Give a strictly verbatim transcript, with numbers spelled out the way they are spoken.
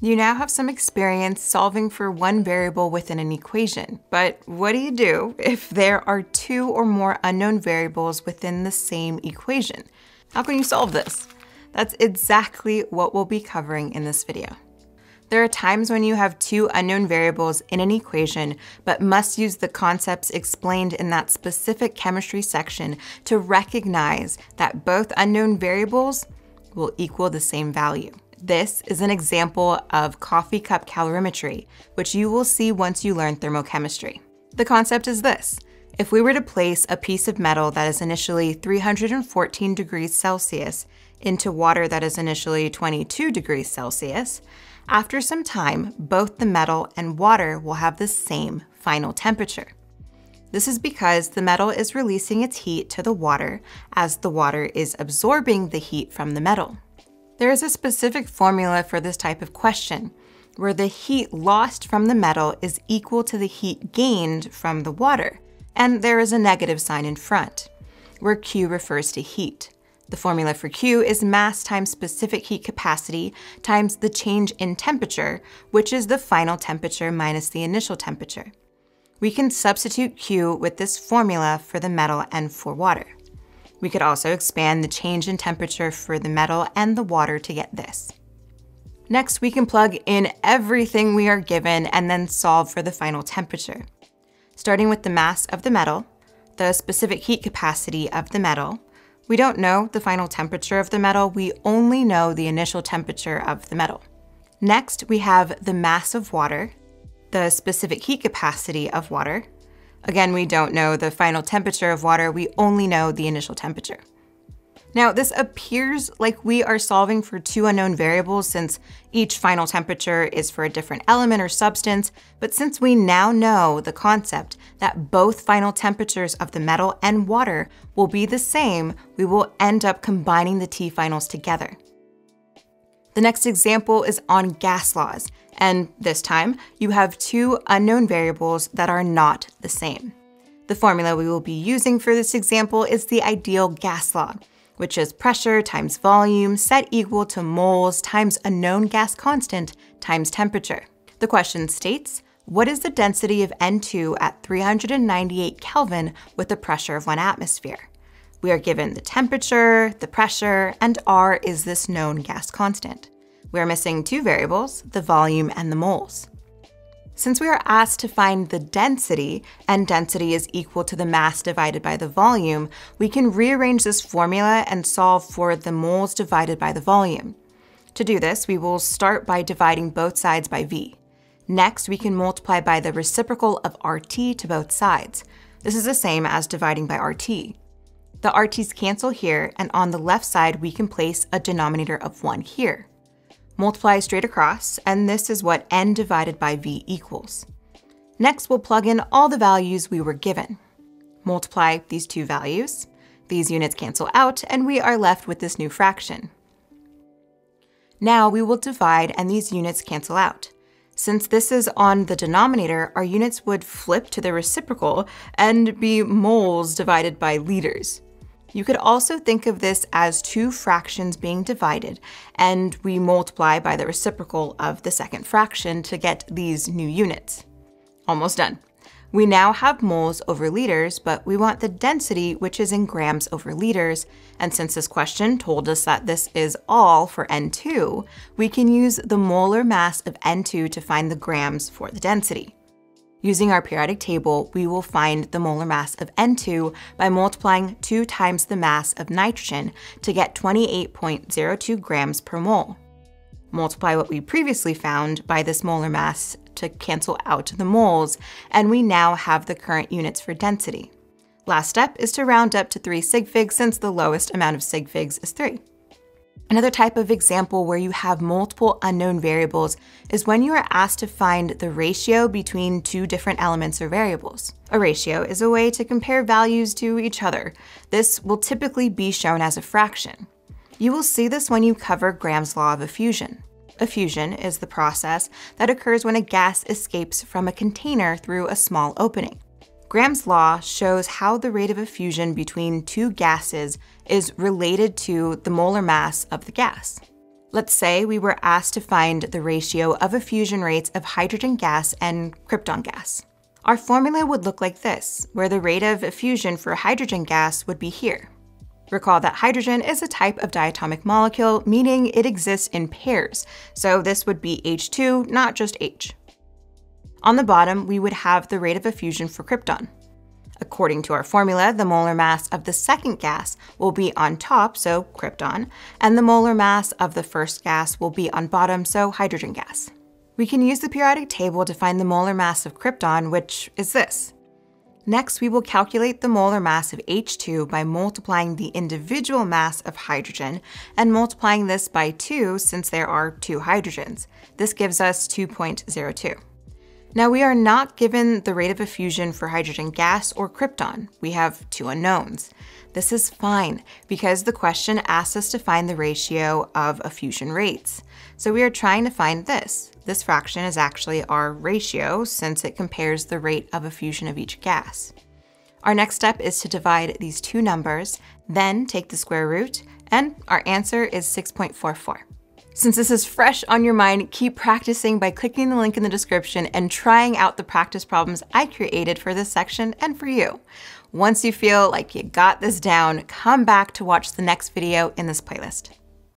You now have some experience solving for one variable within an equation, but what do you do if there are two or more unknown variables within the same equation? How can you solve this? That's exactly what we'll be covering in this video. There are times when you have two unknown variables in an equation, but must use the concepts explained in that specific chemistry section to recognize that both unknown variables will equal the same value. This is an example of coffee cup calorimetry, which you will see once you learn thermochemistry. The concept is this. If we were to place a piece of metal that is initially three hundred fourteen degrees Celsius into water that is initially twenty-two degrees Celsius, after some time, both the metal and water will have the same final temperature. This is because the metal is releasing its heat to the water as the water is absorbing the heat from the metal. There is a specific formula for this type of question, where the heat lost from the metal is equal to the heat gained from the water, and there is a negative sign in front, where Q refers to heat. The formula for Q is mass times specific heat capacity times the change in temperature, which is the final temperature minus the initial temperature. We can substitute Q with this formula for the metal and for water. We could also expand the change in temperature for the metal and the water to get this. Next, we can plug in everything we are given and then solve for the final temperature. Starting with the mass of the metal, the specific heat capacity of the metal. We don't know the final temperature of the metal, we only know the initial temperature of the metal. Next, we have the mass of water, the specific heat capacity of water. Again, we don't know the final temperature of water, we only know the initial temperature. Now, this appears like we are solving for two unknown variables since each final temperature is for a different element or substance, but since we now know the concept that both final temperatures of the metal and water will be the same, we will end up combining the T finals together. The next example is on gas laws, and this time you have two unknown variables that are not the same. The formula we will be using for this example is the ideal gas law, which is pressure times volume set equal to moles times a known gas constant times temperature. The question states, what is the density of N two at three hundred ninety-eight Kelvin with a pressure of one atmosphere? We are given the temperature, the pressure, and R is this known gas constant. We are missing two variables, the volume and the moles. Since we are asked to find the density, and density is equal to the mass divided by the volume, we can rearrange this formula and solve for the moles divided by the volume. To do this, we will start by dividing both sides by V. Next, we can multiply by the reciprocal of R T to both sides. This is the same as dividing by R T. The R T's cancel here, and on the left side, we can place a denominator of one here. Multiply straight across, and this is what N divided by V equals. Next, we'll plug in all the values we were given. Multiply these two values. These units cancel out, and we are left with this new fraction. Now we will divide, and these units cancel out. Since this is on the denominator, our units would flip to the reciprocal and be moles divided by liters. You could also think of this as two fractions being divided, and we multiply by the reciprocal of the second fraction to get these new units. Almost done. We now have moles over liters, but we want the density, which is in grams over liters, and since this question told us that this is all for N two, we can use the molar mass of N two to find the grams for the density. Using our periodic table, we will find the molar mass of N two by multiplying two times the mass of nitrogen to get twenty-eight point zero two grams per mole. Multiply what we previously found by this molar mass to cancel out the moles, and we now have the current units for density. Last step is to round up to three sig figs since the lowest amount of sig figs is three. Another type of example where you have multiple unknown variables is when you are asked to find the ratio between two different elements or variables. A ratio is a way to compare values to each other. This will typically be shown as a fraction. You will see this when you cover Graham's law of effusion. Effusion is the process that occurs when a gas escapes from a container through a small opening. Graham's law shows how the rate of effusion between two gases is related to the molar mass of the gas. Let's say we were asked to find the ratio of effusion rates of hydrogen gas and krypton gas. Our formula would look like this, where the rate of effusion for hydrogen gas would be here. Recall that hydrogen is a type of diatomic molecule, meaning it exists in pairs, so this would be H two, not just H. On the bottom, we would have the rate of effusion for krypton. According to our formula, the molar mass of the second gas will be on top, so krypton, and the molar mass of the first gas will be on bottom, so hydrogen gas. We can use the periodic table to find the molar mass of krypton, which is this. Next, we will calculate the molar mass of H two by multiplying the individual mass of hydrogen and multiplying this by two since there are two hydrogens. This gives us two point zero two. Now, we are not given the rate of effusion for hydrogen gas or krypton. We have two unknowns. This is fine because the question asks us to find the ratio of effusion rates. So we are trying to find this. This fraction is actually our ratio since it compares the rate of effusion of each gas. Our next step is to divide these two numbers, then take the square root, and our answer is six point four four. Since this is fresh on your mind, keep practicing by clicking the link in the description and trying out the practice problems I created for this section and for you. Once you feel like you got this down, come back to watch the next video in this playlist.